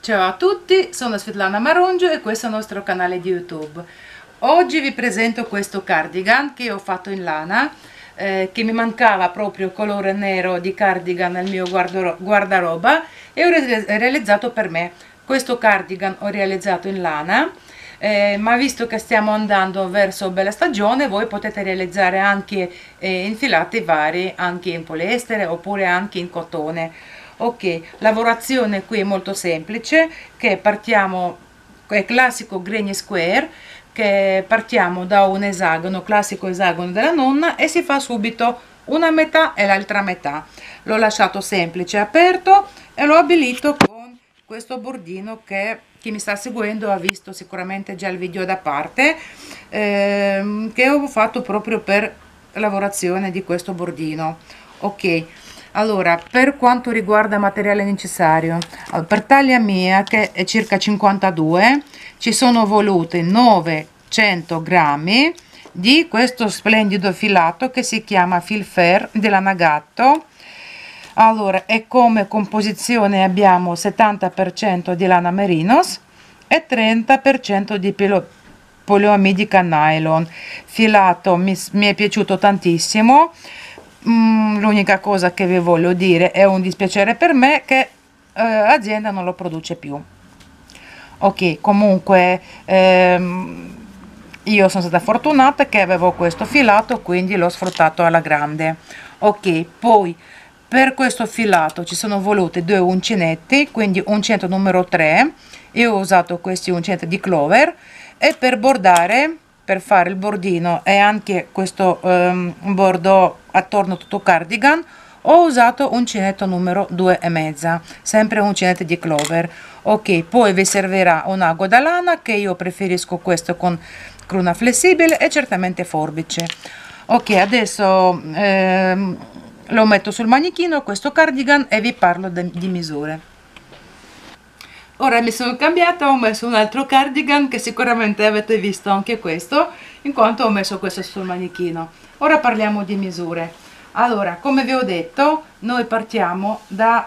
Ciao a tutti, sono Svetlana Marongio e questo è il nostro canale di YouTube. Oggi vi presento questo cardigan che ho fatto in lana, che mi mancava proprio il colore nero di cardigan nel mio guardaroba e ho realizzato per me. Questo cardigan ho realizzato in lana, ma visto che stiamo andando verso bella stagione, voi potete realizzare anche infilati vari, anche in poliestere oppure anche in cotone. Ok, lavorazione qui è molto semplice, che partiamo, è classico granny square, che partiamo da un esagono, classico esagono della nonna, e si fa subito una metà e l'altra metà. L'ho lasciato semplice aperto e l'ho abilito con questo bordino che chi mi sta seguendo ha visto sicuramente già il video da parte, che ho fatto proprio per lavorazione di questo bordino. Ok, allora, per quanto riguarda materiale necessario, per taglia mia che è circa 52, ci sono volute 900 grammi di questo splendido filato che si chiama Filfer della Nagato. Allora, e come composizione abbiamo 70% di lana merinos e 30% di poliamidica nylon. Filato mi è piaciuto tantissimo. L'unica cosa che vi voglio dire è un dispiacere per me che l'azienda non lo produce più. Ok, comunque io sono stata fortunata che avevo questo filato, quindi l'ho sfruttato alla grande. Ok, poi per questo filato ci sono volute due uncinetti, quindi uncinetto numero 3. Io ho usato questi uncinetto di Clover, e per bordare, per fare il bordino e anche questo bordo attorno tutto cardigan, ho usato uncinetto numero 2,5, sempre uncinetto di Clover. Ok, poi vi servirà un ago da lana, che io preferisco questo con cruna flessibile e certamente forbice. Ok, adesso lo metto sul manichino questo cardigan e vi parlo di misure. Ora mi sono cambiata, ho messo un altro cardigan che sicuramente avete visto anche questo, in quanto ho messo questo sul manichino. Ora parliamo di misure. Allora, come vi ho detto, noi partiamo da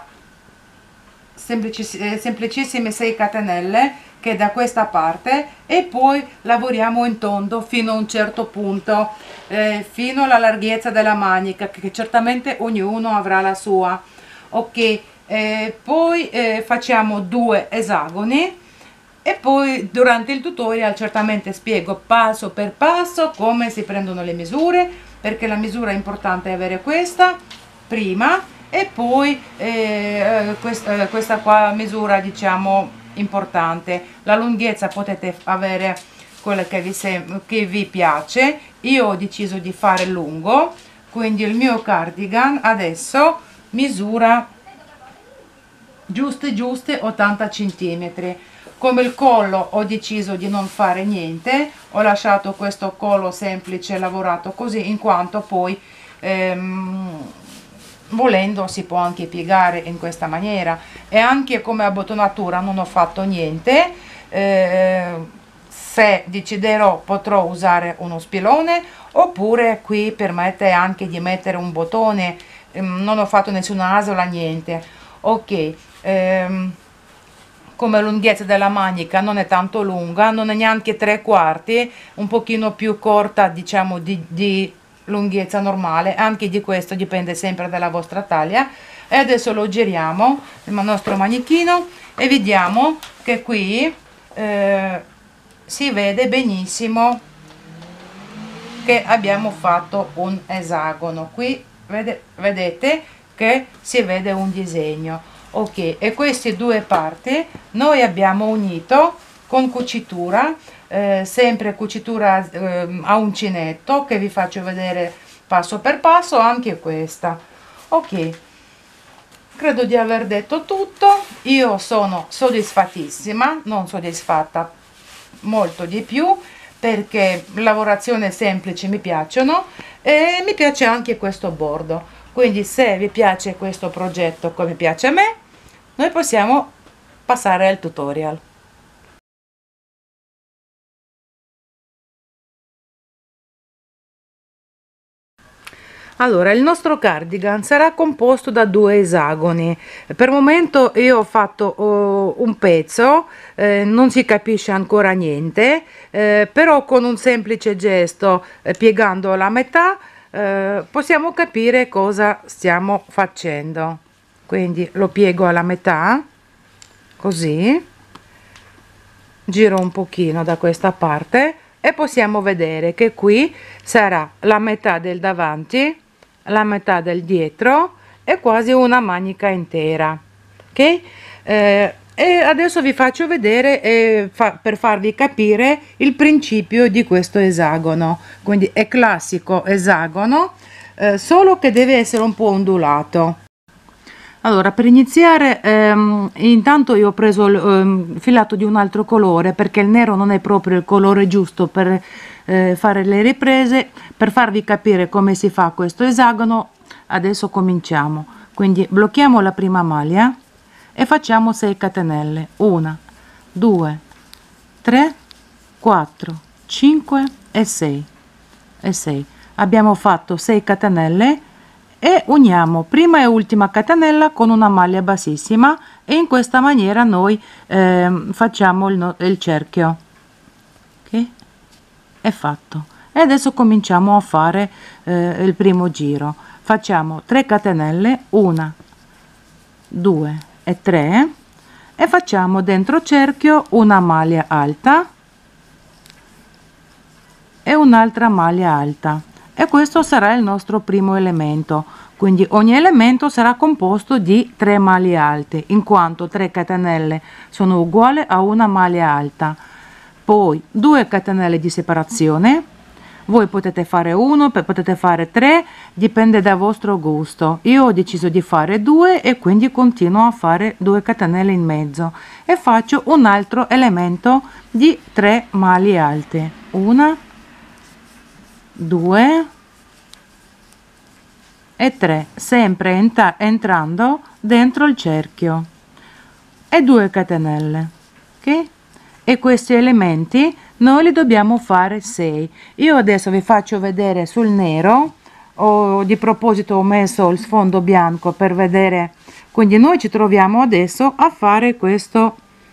semplicissime 6 catenelle, che è da questa parte, e poi lavoriamo in tondo fino a un certo punto, fino alla larghezza della manica, che certamente ognuno avrà la sua. Ok, poi facciamo 2 esagoni e poi durante il tutorial certamente spiego passo per passo come si prendono le misure, perché la misura importante è avere questa prima e poi questa qua misura, diciamo, importante. La lunghezza potete avere quella che vi piace. Io ho deciso di fare lungo, quindi il mio cardigan adesso misura giuste 80 centimetri. Come il collo ho deciso di non fare niente, ho lasciato questo collo semplice lavorato così, in quanto poi volendo si può anche piegare in questa maniera. E anche come abbottonatura non ho fatto niente. Se deciderò potrò usare uno spilone, oppure qui permette anche di mettere un bottone. Non ho fatto nessuna asola, niente. Ok, come lunghezza della manica non è tanto lunga, non è neanche 3/4, un pochino più corta, diciamo, di lunghezza normale. Anche di questo dipende sempre dalla vostra taglia. E adesso lo giriamo il nostro manichino e vediamo che qui si vede benissimo che abbiamo fatto un esagono. Qui vedete che si vede un disegno. Ok, e queste due parti noi abbiamo unito con cucitura, sempre cucitura a uncinetto, che vi faccio vedere passo per passo anche questa. Ok, credo di aver detto tutto. Io sono soddisfattissima, non soddisfatta molto di più, perché lavorazione semplice mi piacciono e mi piace anche questo bordo. Quindi se vi piace questo progetto come piace a me, noi possiamo passare al tutorial. Allora, il nostro cardigan sarà composto da due esagoni. Per il momento io ho fatto un pezzo, non si capisce ancora niente, però con un semplice gesto, piegando la metà, possiamo capire cosa stiamo facendo. Quindi lo piego alla metà, così, giro un pochino da questa parte e possiamo vedere che qui sarà la metà del davanti, la metà del dietro e quasi una manica intera, ok? E adesso vi faccio vedere per farvi capire il principio di questo esagono. Quindi è classico esagono, solo che deve essere un po' ondulato. Allora, per iniziare, intanto io ho preso il filato di un altro colore, perché il nero non è proprio il colore giusto per fare le riprese. Per farvi capire come si fa questo esagono, adesso cominciamo. Quindi blocchiamo la prima maglia e facciamo 6 catenelle. 1, 2, 3, 4, 5 e 6 e 6. Abbiamo fatto 6 catenelle e uniamo prima e ultima catenella con una maglia bassissima, e in questa maniera noi facciamo il cerchio. Ok, è fatto. E adesso cominciamo a fare il primo giro. Facciamo 3 catenelle, 1, 2 e 3, e facciamo dentro cerchio una maglia alta e un'altra maglia alta, e questo sarà il nostro primo elemento. Quindi ogni elemento sarà composto di 3 maglie alte, in quanto 3 catenelle sono uguali a una maglia alta. Poi 2 catenelle di separazione, voi potete fare 1, potete fare 3, dipende dal vostro gusto. Io ho deciso di fare 2 e quindi continuo a fare 2 catenelle in mezzo e faccio un altro elemento di 3 maglie alte. 1, 2 e 3, sempre entrando dentro il cerchio, e 2 catenelle, ok? E questi elementi noi li dobbiamo fare 6. Io adesso vi faccio vedere sul nero, di proposito ho messo il sfondo bianco per vedere. Quindi noi ci troviamo adesso a fare questo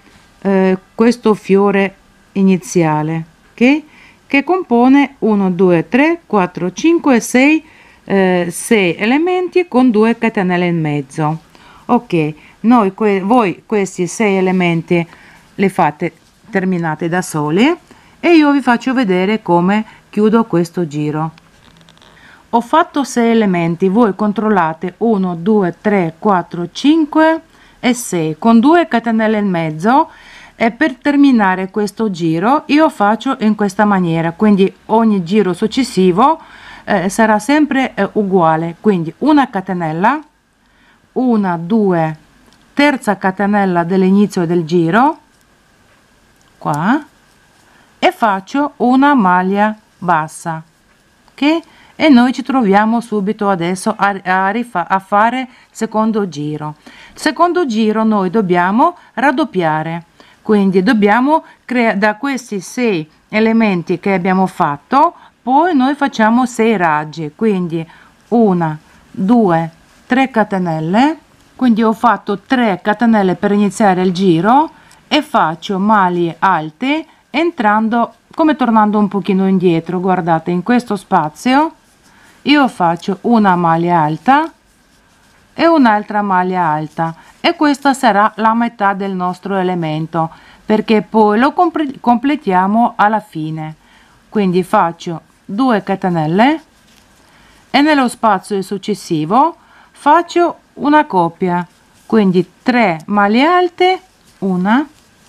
fiore iniziale, ok? Che compone 1, 2, 3, 4, 5, 6 elementi con 2 catenelle in mezzo. Ok, voi questi 6 elementi li fate terminate da soli, e io vi faccio vedere come chiudo questo giro. Ho fatto 6 elementi, voi controllate 1, 2, 3, 4, 5 e 6 con 2 catenelle in mezzo. E per terminare questo giro io faccio in questa maniera, quindi ogni giro successivo sarà sempre uguale. Quindi una catenella, 1, 2, terza catenella dell'inizio del giro qua, e faccio una maglia bassa, ok? E noi ci troviamo subito adesso a fare secondo giro. Secondo giro noi dobbiamo raddoppiare, quindi dobbiamo creare da questi 6 elementi che abbiamo fatto, poi noi facciamo 6 raggi, quindi 1, 2, 3 catenelle, quindi ho fatto 3 catenelle per iniziare il giro e faccio maglie alte entrando, come tornando un pochino indietro. Guardate, in questo spazio io faccio una maglia alta e un'altra maglia alta, e questa sarà la metà del nostro elemento, perché poi lo completiamo alla fine. Quindi faccio 2 catenelle e nello spazio successivo faccio una coppia, quindi 3 maglie alte, 1,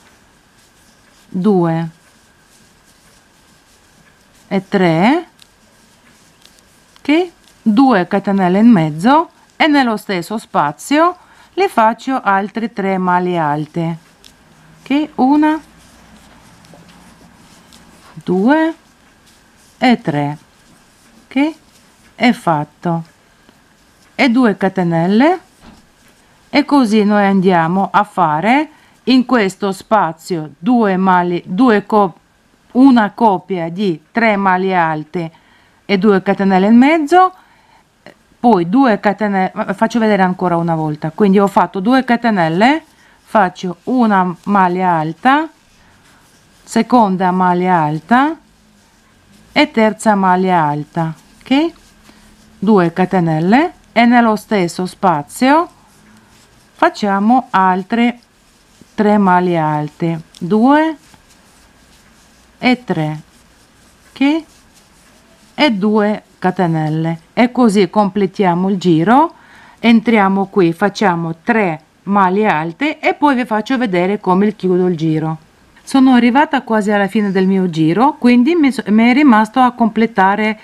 2 e 3, ok, 2 catenelle in mezzo, e nello stesso spazio le faccio altre 3 maglie alte, ok, 1, 2 e 3, ok, è fatto, e 2 catenelle, e così noi andiamo a fare in questo spazio una coppia di 3 maglie alte e 2 catenelle in mezzo, poi 2 catenelle, faccio vedere ancora una volta, quindi ho fatto 2 catenelle, faccio una maglia alta, seconda maglia alta e terza maglia alta, ok, 2 catenelle, e nello stesso spazio facciamo altre 3 maglie alte, 2 e 3, ok, e 2 catenelle, e così completiamo il giro. Entriamo qui, facciamo 3 maglie alte e poi vi faccio vedere come chiudo il giro. Sono arrivata quasi alla fine del mio giro, quindi mi è rimasto a completare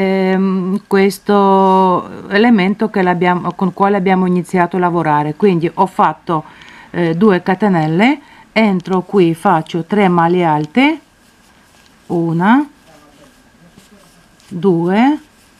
questo elemento che con quale abbiamo iniziato a lavorare. Quindi ho fatto 2 catenelle, entro qui, faccio 3 maglie alte, 1, 2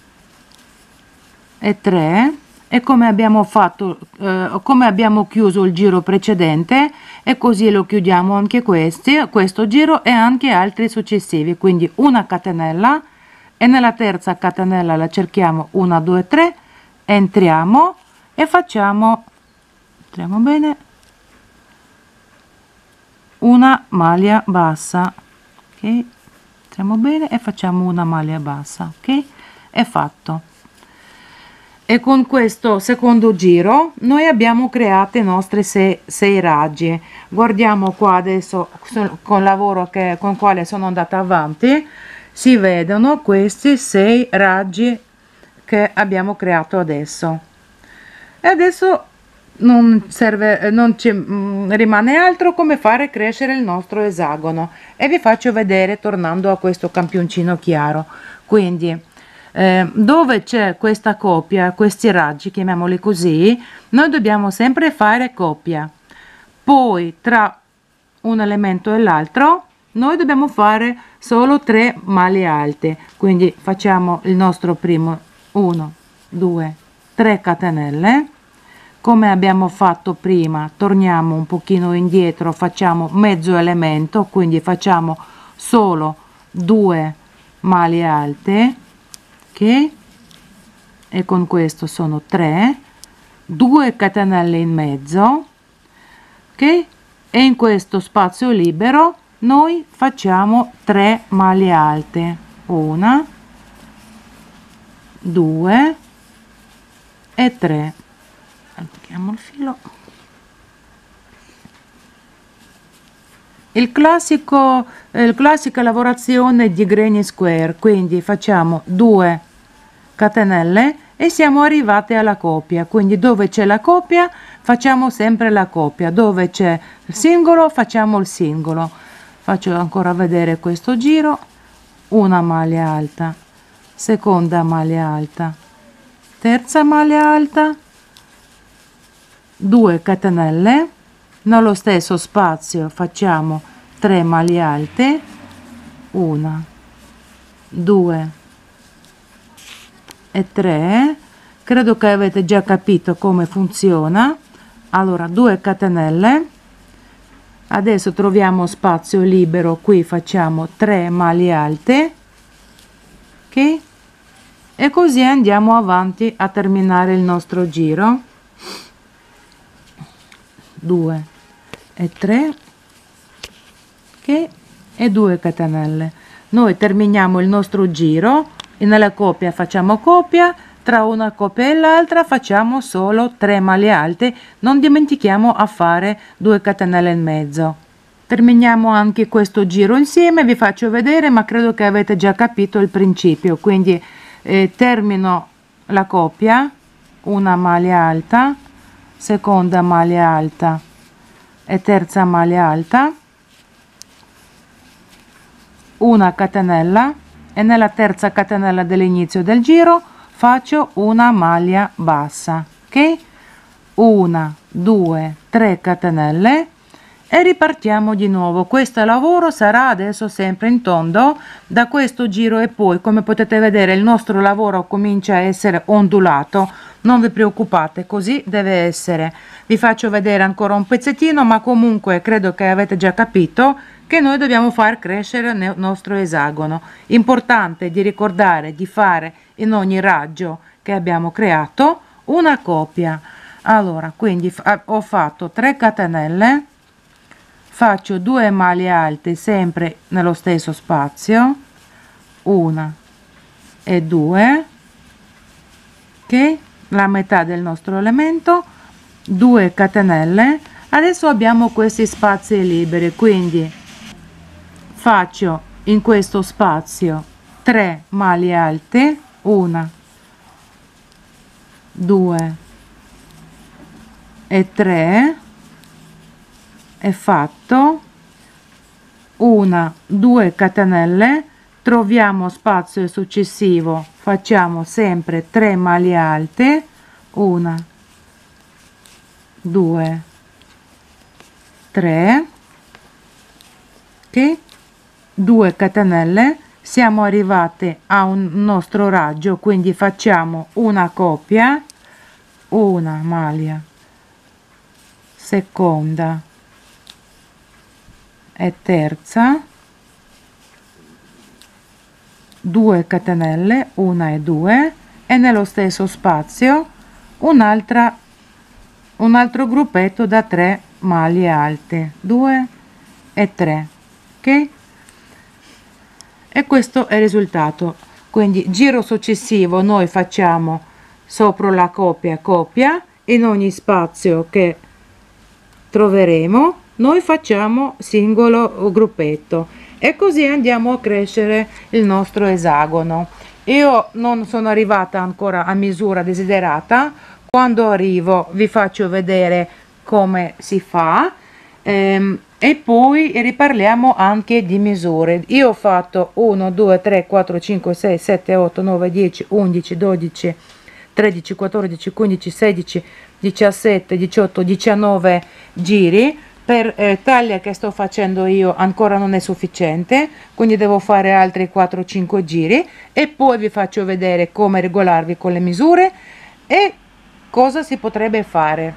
e 3, e come abbiamo fatto, come abbiamo chiuso il giro precedente, e così lo chiudiamo anche questo giro e anche altri successivi. Quindi una catenella, e nella terza catenella la cerchiamo, 1 2 3, entriamo e facciamo, entriamo bene, una maglia bassa, ok, entriamo bene e facciamo una maglia bassa, ok, è fatto. E con questo secondo giro noi abbiamo creato i nostri 6 raggi. Guardiamo qua adesso con il lavoro con quale sono andata avanti, si vedono questi 6 raggi che abbiamo creato adesso. E adesso non ci rimane altro come fare crescere il nostro esagono, e vi faccio vedere tornando a questo campioncino chiaro. Quindi dove c'è questa coppia, questi raggi, chiamiamoli così, noi dobbiamo sempre fare coppia. Poi tra un elemento e l'altro noi dobbiamo fare solo 3 maglie alte, quindi facciamo il nostro primo 1 2 3 catenelle. Come abbiamo fatto prima, torniamo un pochino indietro, facciamo mezzo elemento, quindi facciamo solo 2 maglie alte, ok, e con questo sono 3, 2 catenelle in mezzo, ok, e in questo spazio libero noi facciamo 3 maglie alte, 1 2 e 3. Allarghiamo il filo. Classica lavorazione di granny square, quindi facciamo 2 catenelle e siamo arrivati alla coppia. Quindi dove c'è la coppia facciamo sempre la coppia, dove c'è il singolo facciamo il singolo. Faccio ancora vedere questo giro: una maglia alta, seconda maglia alta, terza maglia alta, 2 catenelle, nello stesso spazio facciamo 3 maglie alte, 1 2 e 3. Credo che avete già capito come funziona. Allora 2 catenelle, adesso troviamo spazio libero, qui facciamo 3 maglie alte, ok, e così andiamo avanti a terminare il nostro giro. 2 e 3, ok, e 2 catenelle. Noi terminiamo il nostro giro, e nella coppia facciamo coppia, tra una coppia e l'altra facciamo solo 3 maglie alte, non dimentichiamo a fare 2 catenelle in mezzo. Terminiamo anche questo giro insieme, vi faccio vedere, ma credo che avete già capito il principio. Quindi termino la coppia, una maglia alta, seconda maglia alta e terza maglia alta, una catenella, e nella terza catenella dell'inizio del giro faccio una maglia bassa, ok, 1 2 3 catenelle, e ripartiamo di nuovo. Questo lavoro sarà adesso sempre in tondo da questo giro, e poi come potete vedere il nostro lavoro comincia a essere ondulato. Non vi preoccupate, così deve essere. Vi faccio vedere ancora un pezzettino, ma comunque credo che avete già capito che noi dobbiamo far crescere il nostro esagono. Importante di ricordare di fare in ogni raggio che abbiamo creato una coppia. Allora, quindi ho fatto 3 catenelle, faccio 2 maglie alte sempre nello stesso spazio, 1 e 2, ok, la metà del nostro elemento, 2 catenelle. Adesso abbiamo questi spazi liberi, quindi faccio in questo spazio 3 maglie alte, 1, 2 e 3, è fatto. 1, 2 catenelle, troviamo spazio successivo, facciamo sempre 3 maglie alte, 1, 2, 3, ok, 2 catenelle, siamo arrivati a un nostro raggio, quindi facciamo una coppia, una maglia, seconda e terza, 2 catenelle, 1 e 2, e nello stesso spazio un altro gruppetto da 3 maglie alte, 2 e 3, ok, e questo è il risultato. Quindi giro successivo noi facciamo sopra la coppia in ogni spazio che troveremo noi facciamo singolo gruppetto, e così andiamo a crescere il nostro esagono. Io non sono arrivata ancora a misura desiderata, quando arrivo vi faccio vedere come si fa, e poi riparliamo anche di misure. Io ho fatto 1 2 3 4 5 6 7 8 9 10 11 12 13 14 15 16 17 18 19 giri. Per taglia che sto facendo io ancora non è sufficiente, quindi devo fare altri 4-5 giri, e poi vi faccio vedere come regolarvi con le misure e cosa si potrebbe fare.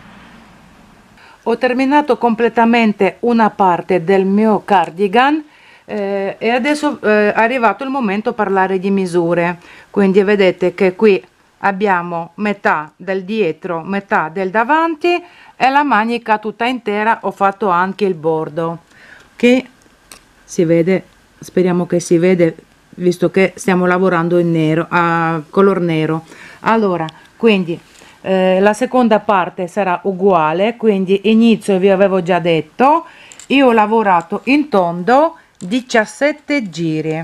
Ho terminato completamente una parte del mio cardigan, e adesso è arrivato il momento di parlare di misure. Quindi vedete che qui abbiamo metà del dietro, metà del davanti, e la manica tutta intera. Ho fatto anche il bordo, che si vede, speriamo che si vede, visto che stiamo lavorando in nero, a color nero. Allora, quindi la seconda parte sarà uguale, quindi inizio, vi avevo già detto, io ho lavorato in tondo 17 giri.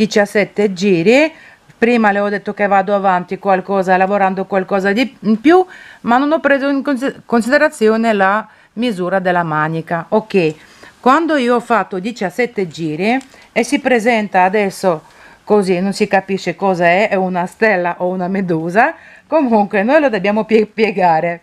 Prima le ho detto che vado avanti qualcosa, lavorando qualcosa di in più, ma non ho preso in considerazione la misura della manica. Ok, quando io ho fatto 17 giri e si presenta adesso così, non si capisce cosa è una stella o una medusa, comunque noi lo dobbiamo piegare.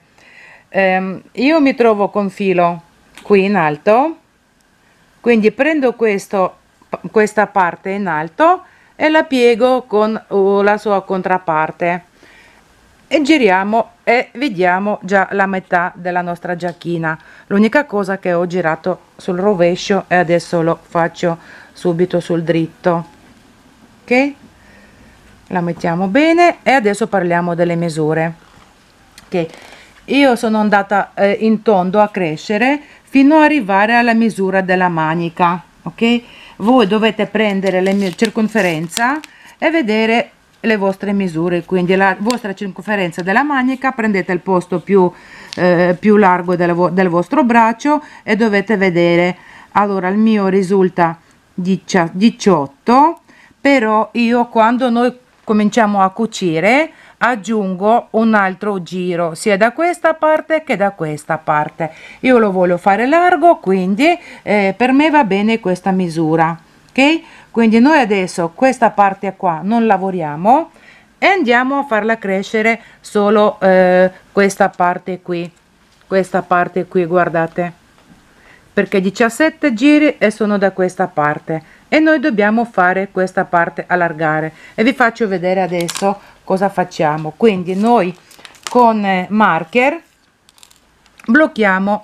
Io mi trovo con filo qui in alto, quindi prendo questa parte in alto e la piego con la sua controparte e giriamo e vediamo già la metà della nostra giacchina. L'unica cosa che ho girato sul rovescio e adesso lo faccio subito sul dritto, ok, la mettiamo bene e adesso parliamo delle misure. Ok, io sono andata in tondo a crescere fino ad arrivare alla misura della manica, ok. Voi dovete prendere la circonferenza e vedere le vostre misure, quindi la vostra circonferenza della manica, prendete il posto più largo del vostro braccio e dovete vedere. Allora il mio risulta 18, però io quando noi cominciamo a cucire aggiungo un altro giro sia da questa parte che da questa parte. Io lo voglio fare largo, quindi per me va bene questa misura, ok. Quindi noi adesso questa parte qua non lavoriamo e andiamo a farla crescere solo questa parte qui, guardate, perché 17 giri e sono da questa parte e noi dobbiamo fare questa parte allargare, e vi faccio vedere adesso cosa facciamo. Quindi noi con marker blocchiamo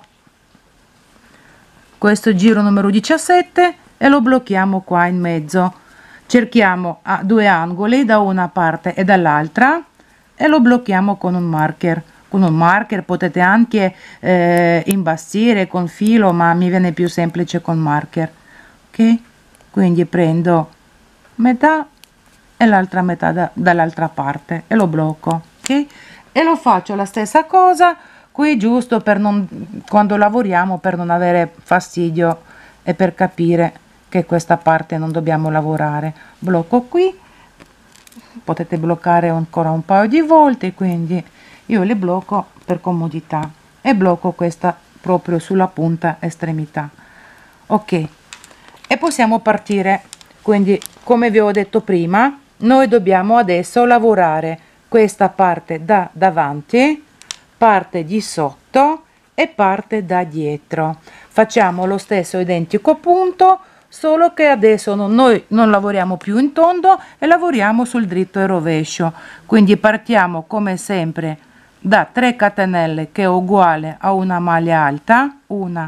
questo giro numero 17 e lo blocchiamo qua in mezzo, cerchiamo a due angoli da una parte e dall'altra, e lo blocchiamo con un marker. Con un marker potete anche imbastire con filo, ma mi viene più semplice con marker. Ok, quindi prendo metà e l'altra metà dall'altra parte e lo blocco. Ok, e lo faccio la stessa cosa qui, giusto per non, quando lavoriamo, per non avere fastidio e per capire che questa parte non dobbiamo lavorare. Blocco qui, potete bloccare ancora un paio di volte, quindi io le blocco per comodità e blocco questa proprio sulla punta estremità. Ok, e possiamo partire. Quindi, come vi ho detto prima, noi dobbiamo adesso lavorare questa parte da davanti, parte di sotto e parte da dietro. Facciamo lo stesso identico punto, solo che adesso noi non lavoriamo più in tondo e lavoriamo sul dritto e rovescio. Quindi partiamo come sempre da 3 catenelle, che è uguale a una maglia alta, 1,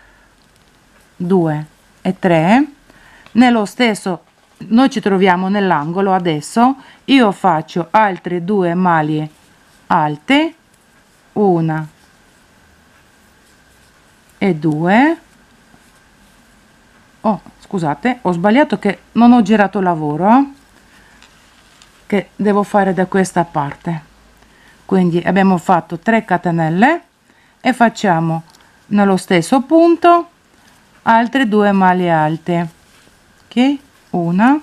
2 e 3. Nello stesso, noi ci troviamo nell'angolo, adesso io faccio altre 2 maglie alte, 1 e 2. Oh, scusate, ho sbagliato, che non ho girato lavoro, che devo fare da questa parte. Quindi abbiamo fatto 3 catenelle e facciamo nello stesso punto altre 2 maglie alte, ok, 1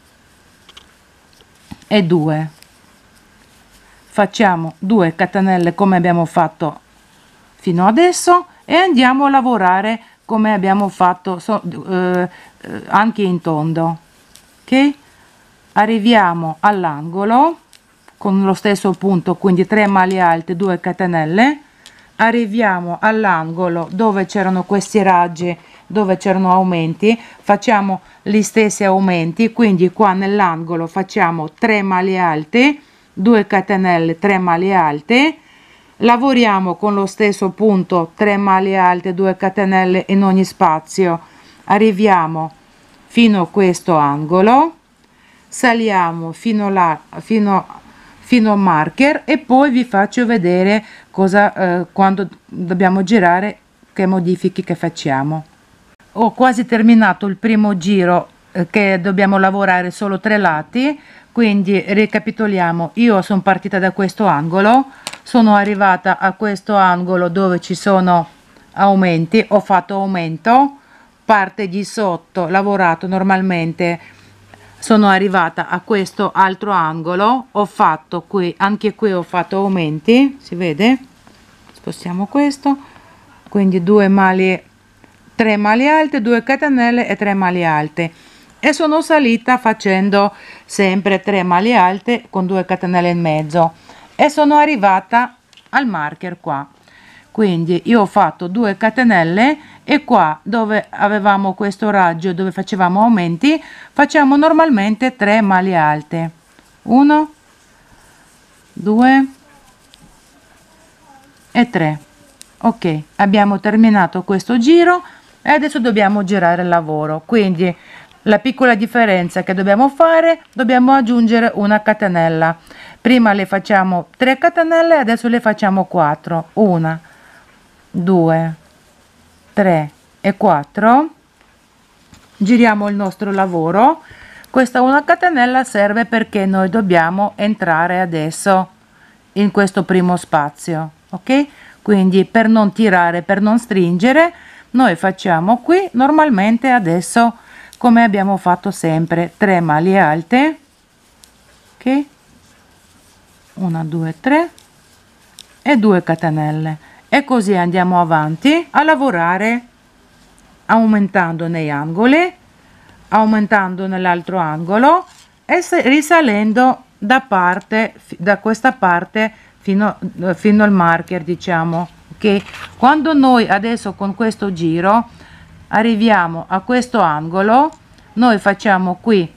e 2. Facciamo 2 catenelle come abbiamo fatto fino adesso e andiamo a lavorare come abbiamo fatto anche in tondo. Ok, arriviamo all'angolo con lo stesso punto, quindi 3 maglie alte, 2 catenelle. Arriviamo all'angolo dove c'erano questi raggi, dove c'erano aumenti, facciamo gli stessi aumenti, quindi qua nell'angolo facciamo 3 maglie alte, 2 catenelle, 3 maglie alte, lavoriamo con lo stesso punto, 3 maglie alte, 2 catenelle in ogni spazio, arriviamo fino a questo angolo, saliamo fino là, fino al marker, e poi vi faccio vedere cosa quando dobbiamo girare, che modifiche che facciamo. Ho quasi terminato il primo giro, che dobbiamo lavorare solo 3 lati, quindi ricapitoliamo. Io sono partita da questo angolo, sono arrivata a questo angolo dove ci sono aumenti, ho fatto aumento, parte di sotto lavorato normalmente, sono arrivata a questo altro angolo, ho fatto qui, anche qui ho fatto aumenti, si vede, spostiamo questo, quindi 2 maglie, 3 maglie alte, 2 catenelle e 3 maglie alte, e sono salita facendo sempre 3 maglie alte con 2 catenelle in mezzo e sono arrivata al marker qua. Quindi io ho fatto 2 catenelle e qua dove avevamo questo raggio, dove facevamo aumenti, facciamo normalmente 3 maglie alte, 1, 2 e 3. Ok, abbiamo terminato questo giro e adesso dobbiamo girare il lavoro. Quindi la piccola differenza che dobbiamo fare, dobbiamo aggiungere una catenella. Prima le facciamo 3 catenelle, adesso le facciamo 4, 1, 2, 3 e 4. Giriamo il nostro lavoro. Questa una catenella serve perché noi dobbiamo entrare adesso in questo primo spazio, ok? Quindi per non tirare, per non stringere, noi facciamo qui normalmente adesso come abbiamo fatto sempre, 3 maglie alte, ok, 1, 2, 3 e 2 catenelle, e così andiamo avanti a lavorare aumentando nei angoli, aumentando nell'altro angolo e risalendo da questa parte fino al marker, diciamo, che quando noi adesso con questo giro arriviamo a questo angolo, noi facciamo qui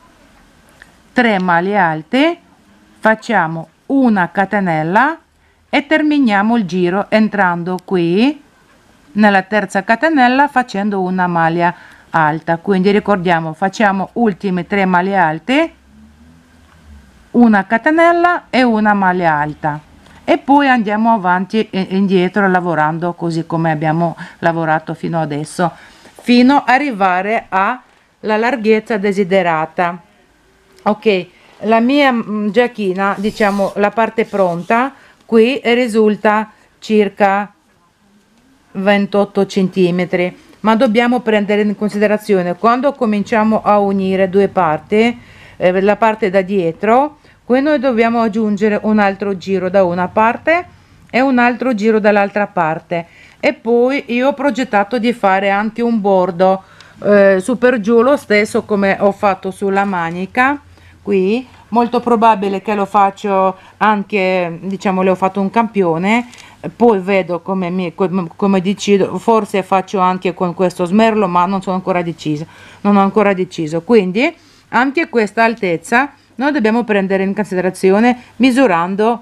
3 maglie alte, facciamo una catenella e terminiamo il giro entrando qui nella terza catenella facendo una maglia alta. Quindi ricordiamo, facciamo ultime 3 maglie alte, una catenella e una maglia alta, e poi andiamo avanti e indietro lavorando così come abbiamo lavorato fino adesso, fino ad arrivare alla larghezza desiderata. Ok, la mia giacchina, diciamo la parte pronta qui, risulta circa 28 centimetri, ma dobbiamo prendere in considerazione quando cominciamo a unire due parti, la parte da dietro, qui noi dobbiamo aggiungere un altro giro da una parte e un altro giro dall'altra parte, e poi io ho progettato di fare anche un bordo su per giù, lo stesso come ho fatto sulla manica. Qui molto probabile che lo faccio anche, diciamo, le ho fatto un campione, poi vedo come decido, forse faccio anche con questo smerlo, ma non sono ancora deciso, non ho ancora deciso. Quindi anche questa altezza noi dobbiamo prendere in considerazione misurando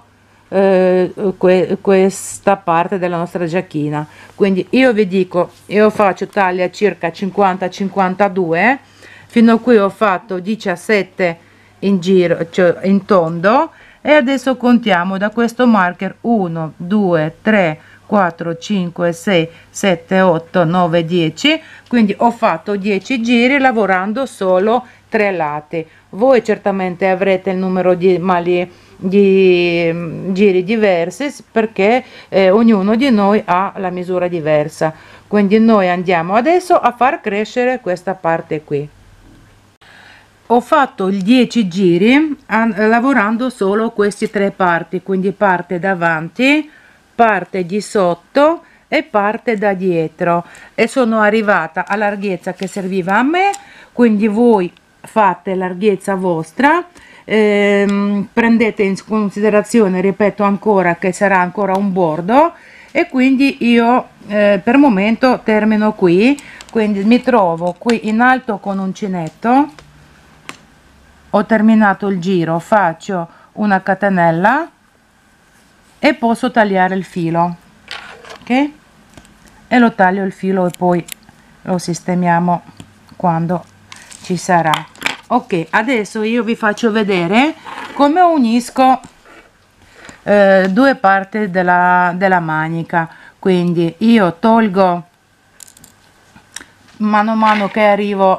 questa parte della nostra giacchina. Quindi io vi dico, io faccio taglia circa 50-52, fino a qui ho fatto 17 in giro, cioè in tondo, e adesso contiamo da questo marker 1 2 3 4 5 6 7 8 9 10, quindi ho fatto 10 giri lavorando solo 3 lati. Voi certamente avrete il numero di giri diversi, perché ognuno di noi ha la misura diversa. Quindi noi andiamo adesso a far crescere questa parte qui. Ho fatto il 10 giri lavorando solo queste tre parti, quindi parte davanti, parte di sotto e parte da dietro, e sono arrivata alla larghezza che serviva a me. Quindi voi fate larghezza vostra, prendete in considerazione, ripeto ancora, che sarà ancora un bordo, e quindi io per il momento termino qui. Quindi mi trovo qui in alto con uncinetto, ho terminato il giro, faccio una catenella e posso tagliare il filo, ok, e lo taglio il filo e poi lo sistemiamo quando ci sarà. Ok, adesso io vi faccio vedere come unisco due parti della manica. Quindi io tolgo mano a mano che arrivo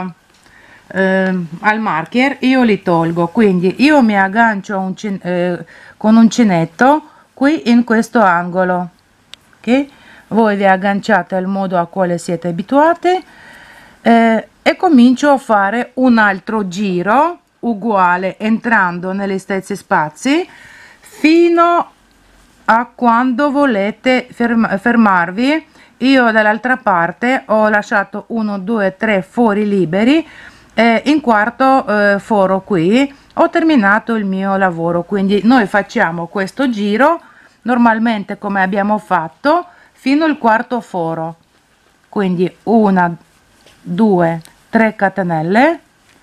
al marker, io li tolgo, quindi io mi aggancio con uncinetto qui in questo angolo, ok, voi vi agganciate al modo a quale siete abituati, e comincio a fare un altro giro uguale entrando negli stessi spazi fino a quando volete fermarvi. Io dall'altra parte ho lasciato 1 2 3 fori liberi, in quarto foro qui ho terminato il mio lavoro. Quindi noi facciamo questo giro normalmente come abbiamo fatto fino al quarto foro, quindi 1 2 3 catenelle,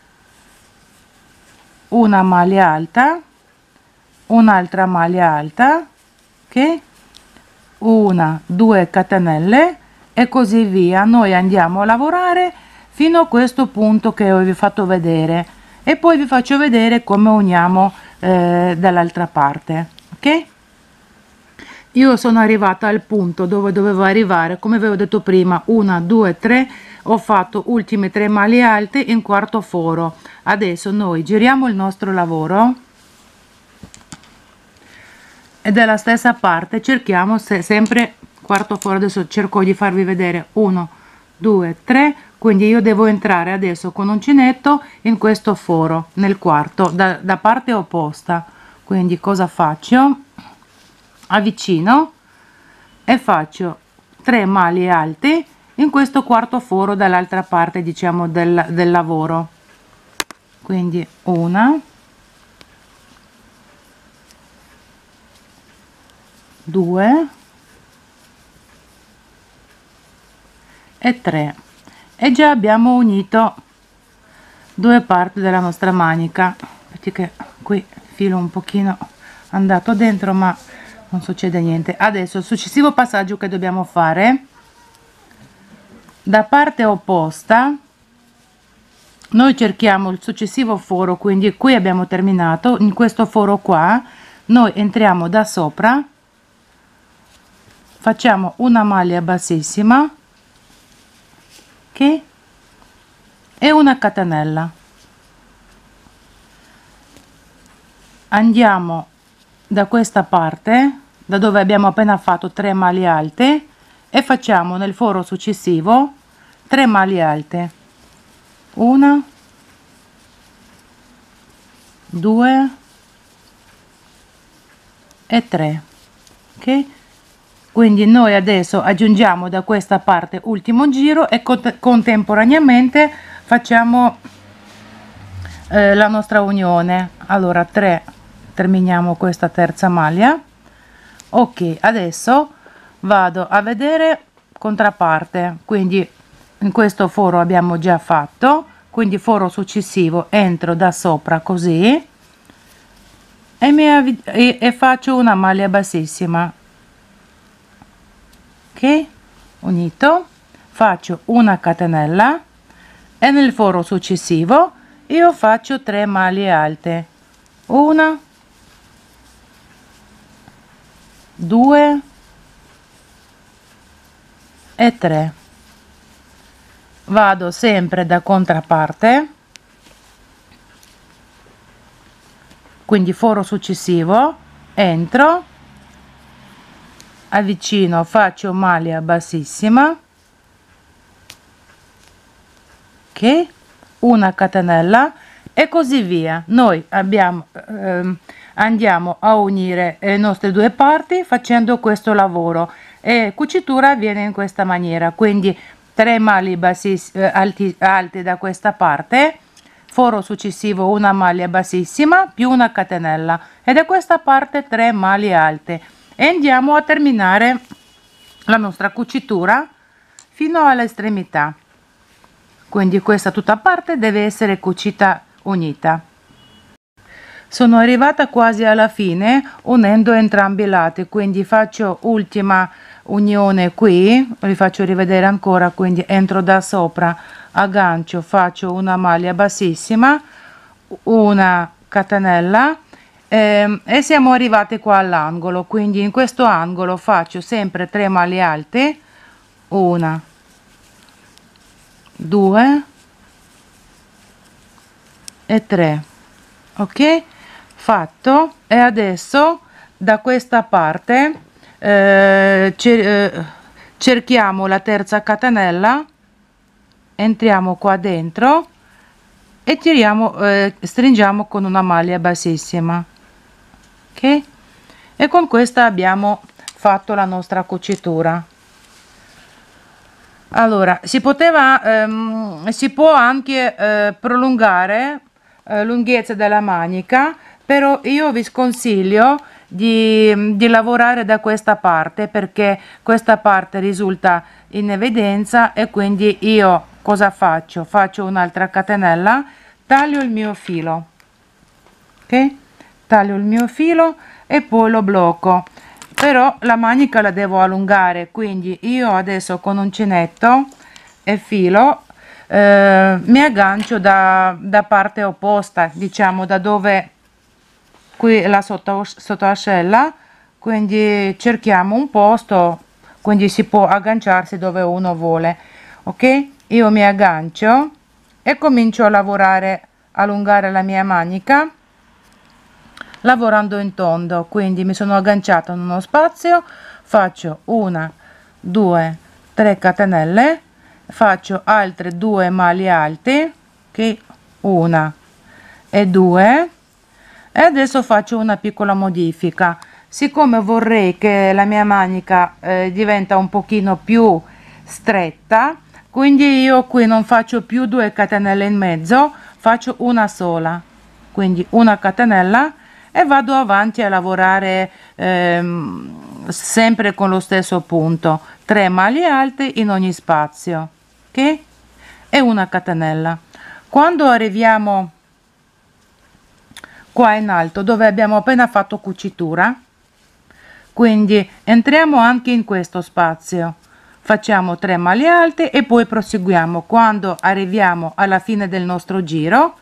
una maglia alta, un'altra maglia alta, ok, 1 2 catenelle e così via. Noi andiamo a lavorare fino a questo punto che vi ho fatto vedere, e poi vi faccio vedere come uniamo dall'altra parte. Ok, io sono arrivata al punto dove dovevo arrivare, come vi ho detto prima, 1 2 3, ho fatto ultime 3 maglie alte in quarto foro. Adesso noi giriamo il nostro lavoro e dalla stessa parte cerchiamo sempre quarto foro. Adesso cerco di farvi vedere 1 2 3, quindi io devo entrare adesso con uncinetto in questo foro nel quarto da parte opposta. Quindi cosa faccio? Avvicino e faccio 3 maglie alte in questo quarto foro dall'altra parte, diciamo, del lavoro. Quindi 1 2 e 3, e già abbiamo unito due parti della nostra manica, perché qui filo un pochino andato dentro, ma non succede niente. Adesso il successivo passaggio che dobbiamo fare da parte opposta, noi cerchiamo il successivo foro, quindi qui abbiamo terminato. In questo foro qua noi entriamo da sopra, facciamo una maglia bassissima, ok, e una catenella. Andiamo da questa parte, da dove abbiamo appena fatto 3 maglie alte, e facciamo nel foro successivo 3 maglie alte, 1, 2 e 3, ok. Quindi noi adesso aggiungiamo da questa parte ultimo giro e contemporaneamente facciamo la nostra unione. Allora 3, terminiamo questa terza maglia, ok. Adesso vado a vedere contraparte, quindi in questo foro abbiamo già fatto, quindi foro successivo entro da sopra così e faccio una maglia bassissima, ok, unito, faccio una catenella e nel foro successivo io faccio 3 maglie alte, 1, 2 e 3. Vado sempre da contraparte, quindi foro successivo, entro, avvicino, faccio maglia bassissima, ok, una catenella e così via. Noi andiamo a unire le nostre due parti facendo questo lavoro, e cucitura avviene in questa maniera, quindi 3 maglie alte da questa parte, foro successivo una maglia bassissima più una catenella, e da questa parte 3 maglie alte, e andiamo a terminare la nostra cucitura fino all'estremità. Quindi questa tutta parte deve essere cucita unita. Sono arrivata quasi alla fine unendo entrambi i lati, quindi faccio ultima unione qui, vi faccio rivedere ancora, quindi entro da sopra, aggancio, faccio una maglia bassissima, una catenella e siamo arrivati qua all'angolo, quindi in questo angolo faccio sempre 3 maglie alte, 1, 2 e 3, ok, fatto. E adesso da questa parte cerchiamo la terza catenella, entriamo qua dentro e tiriamo, stringiamo con una maglia bassissima, ok, e con questa abbiamo fatto la nostra cucitura. Allora si può anche prolungare lunghezza della manica, però io vi sconsiglio di lavorare da questa parte, perché questa parte risulta in evidenza, e quindi io cosa faccio? Faccio un'altra catenella, taglio il mio filo, ok, taglio il mio filo e poi lo blocco, però la manica la devo allungare, quindi io adesso con uncinetto e filo mi aggancio da parte opposta, diciamo da dove qui la sottoascella, quindi cerchiamo un posto, quindi si può agganciarsi dove uno vuole, ok. Io mi aggancio e comincio a lavorare, allungare la mia manica lavorando in tondo, quindi mi sono agganciata in uno spazio, faccio 1, 2, 3 catenelle, faccio altre 2 maglie alte, che 1 e 2, e adesso faccio una piccola modifica. Siccome vorrei che la mia manica diventa un pochino più stretta, quindi io qui non faccio più 2 catenelle in mezzo, faccio una sola, quindi una catenella, e vado avanti a lavorare sempre con lo stesso punto, 3 maglie alte in ogni spazio, ok, e una catenella. Quando arriviamo qua in alto dove abbiamo appena fatto cucitura, quindi entriamo anche in questo spazio, facciamo 3 maglie alte e poi proseguiamo. Quando arriviamo alla fine del nostro giro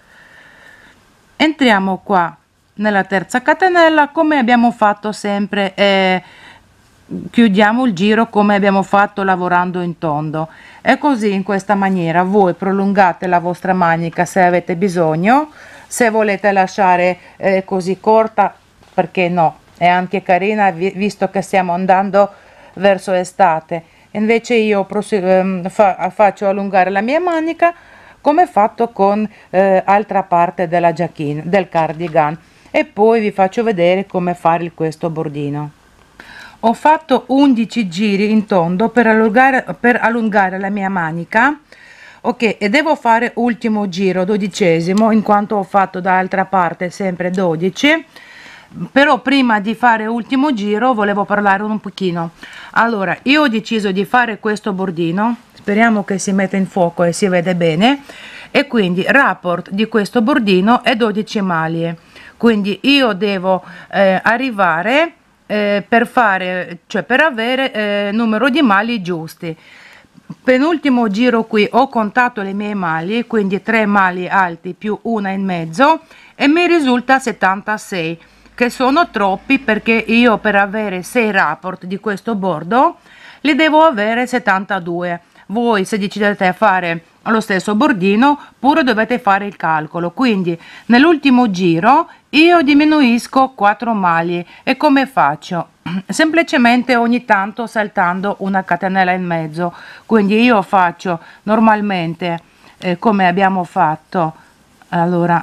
entriamo qua nella terza catenella come abbiamo fatto sempre e chiudiamo il giro come abbiamo fatto lavorando in tondo, e così in questa maniera voi prolungate la vostra manica se avete bisogno. Se volete lasciare così corta, perché no, è anche carina visto che stiamo andando verso estate. Invece io faccio allungare la mia manica come fatto con altra parte della giacchina del cardigan, e poi vi faccio vedere come fare questo bordino. Ho fatto 11 giri in tondo per allungare la mia manica, ok, e devo fare ultimo giro 12esimo in quanto ho fatto dall'altra parte sempre 12. Però prima di fare ultimo giro volevo parlare un pochino. Allora, io ho deciso di fare questo bordino, speriamo che si metta in fuoco e si vede bene, e quindi rapport di questo bordino è 12 maglie, quindi io devo arrivare per fare, cioè per avere numero di maglie giusti. Penultimo giro qui ho contato le mie maglie, quindi 3 maglie alti più una in mezzo, e mi risulta 76, che sono troppi perché io per avere 6 rapport di questo bordo li devo avere 72. Voi se decidete a fare lo stesso bordino pure dovete fare il calcolo, quindi nell'ultimo giro io diminuisco 4 maglie. E come faccio? Semplicemente ogni tanto saltando una catenella in mezzo, quindi io faccio normalmente come abbiamo fatto, allora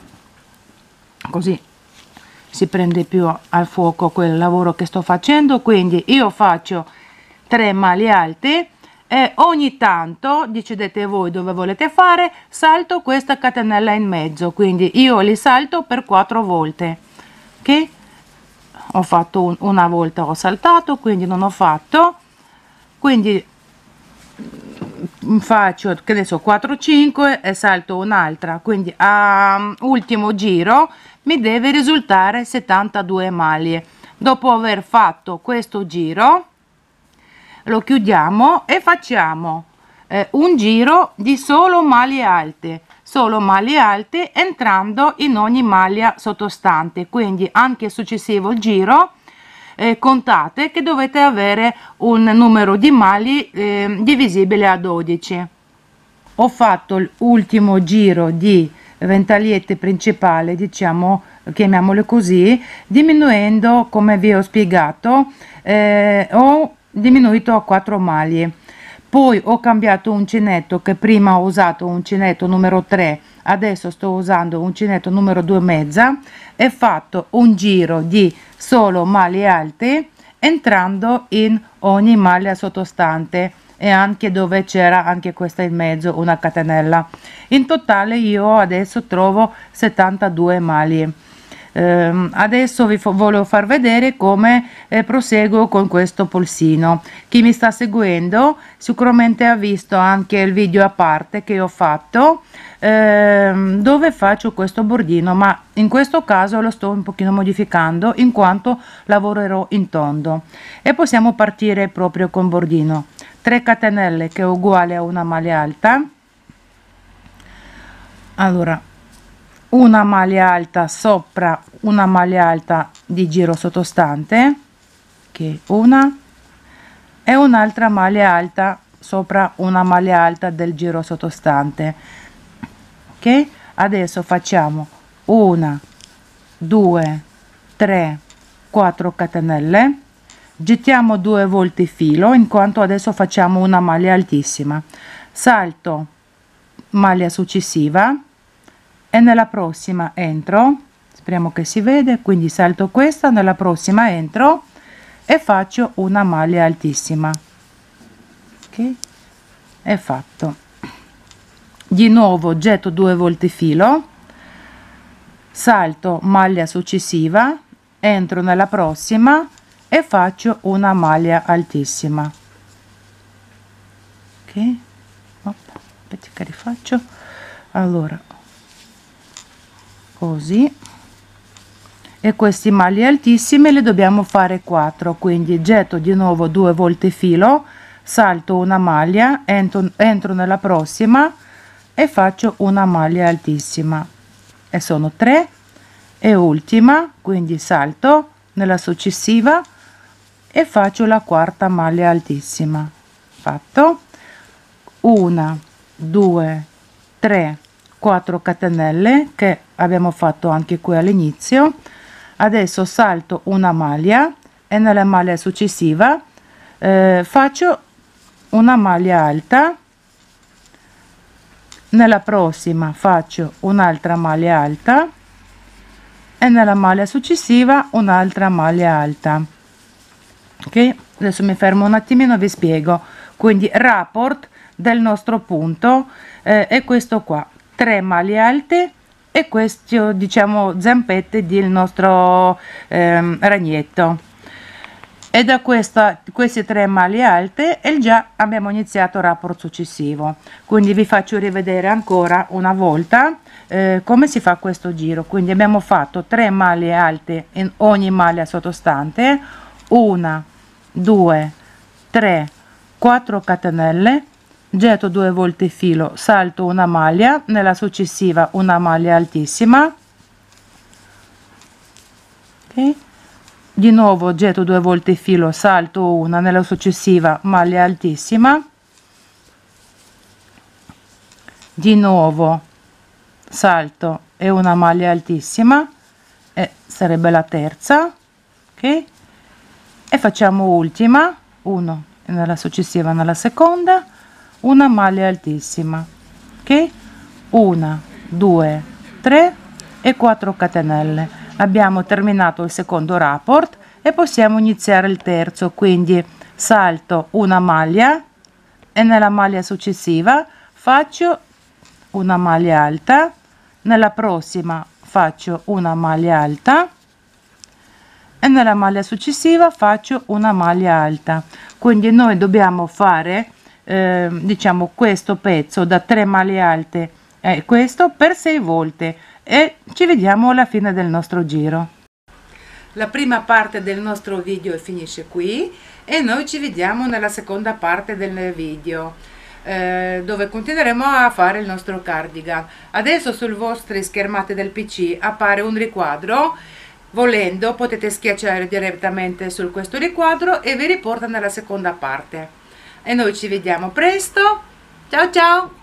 così si prende più al fuoco quel lavoro che sto facendo, quindi io faccio 3 maglie alte e ogni tanto decidete voi dove volete fare, salto questa catenella in mezzo, quindi io li salto per 4 volte, ok? Ho fatto una volta, ho saltato, quindi non ho fatto, quindi faccio che adesso 4 5 e salto un'altra, quindi a ultimo giro mi deve risultare 72 maglie. Dopo aver fatto questo giro lo chiudiamo e facciamo un giro di solo maglie alte entrando in ogni maglia sottostante, quindi anche successivo giro contate che dovete avere un numero di maglie divisibile a 12. Ho fatto l'ultimo giro di ventagliette principali, diciamo, chiamiamole così, diminuendo, come vi ho spiegato, ho diminuito a 4 maglie. Poi ho cambiato uncinetto, che prima ho usato uncinetto numero 3, adesso sto usando uncinetto numero 2,5, e fatto un giro di solo maglie alte entrando in ogni maglia sottostante e anche dove c'era anche questa in mezzo una catenella. In totale io adesso trovo 72 maglie. Adesso vi volevo far vedere come proseguo con questo polsino. Chi mi sta seguendo sicuramente ha visto anche il video a parte che ho fatto dove faccio questo bordino, ma in questo caso lo sto un pochino modificando in quanto lavorerò in tondo. E possiamo partire proprio con bordino. 3 catenelle che è uguale a una maglia alta, allora una maglia alta sopra una maglia alta di giro sottostante, che una, e un'altra maglia alta sopra una maglia alta del giro sottostante, ok? Adesso facciamo 1 2 3 4 catenelle, gettiamo 2 volte filo in quanto adesso facciamo una maglia altissima, salto maglia successiva e nella prossima entro, speriamo che si vede, quindi salto questa, nella prossima entro e faccio una maglia altissima, ok? È fatto. Di nuovo getto 2 volte filo, salto maglia successiva, entro nella prossima e faccio una maglia altissima, ok? Aspetta che rifaccio, allora così, e queste maglie altissime le dobbiamo fare 4, quindi getto di nuovo 2 volte filo, salto una maglia, entro nella prossima e faccio una maglia altissima, e sono 3, e ultima, quindi salto nella successiva e faccio la quarta maglia altissima. Fatto. 1 2 3 4 catenelle che abbiamo fatto anche qui all'inizio. Adesso salto una maglia e nella maglia successiva faccio una maglia alta, nella prossima faccio un'altra maglia alta e nella maglia successiva un'altra maglia alta. Ok, adesso mi fermo un attimino, vi spiego. Quindi rapport del nostro punto è questo qua: 3 maglie alte e questo, diciamo, zampette del nostro ragnetto, e da queste 3 maglie alte e già abbiamo iniziato il rapport successivo. Quindi vi faccio rivedere ancora una volta come si fa questo giro. Quindi abbiamo fatto 3 maglie alte in ogni maglia sottostante, 1 2 3 4 catenelle, getto 2 volte il filo, salto una maglia, nella successiva una maglia altissima, ok, di nuovo getto 2 volte il filo, salto una, nella successiva maglia altissima, di nuovo salto e una maglia altissima, e sarebbe la terza, ok, e facciamo ultima, 1, e nella successiva, nella seconda, una maglia altissima, ok, 1 2 3 e 4 catenelle. Abbiamo terminato il secondo rapport e possiamo iniziare il terzo. Quindi salto una maglia e nella maglia successiva faccio una maglia alta, nella prossima faccio una maglia alta e nella maglia successiva faccio una maglia alta. Quindi noi dobbiamo fare diciamo questo pezzo da 3 maglie alte e questo per 6 volte, e ci vediamo alla fine del nostro giro. La prima parte del nostro video finisce qui e noi ci vediamo nella seconda parte del video dove continueremo a fare il nostro cardigan. Adesso sul vostri schermate del PC appare un riquadro. Volendo potete schiacciare direttamente su questo riquadro e vi riporta nella seconda parte. E noi ci vediamo presto. Ciao ciao!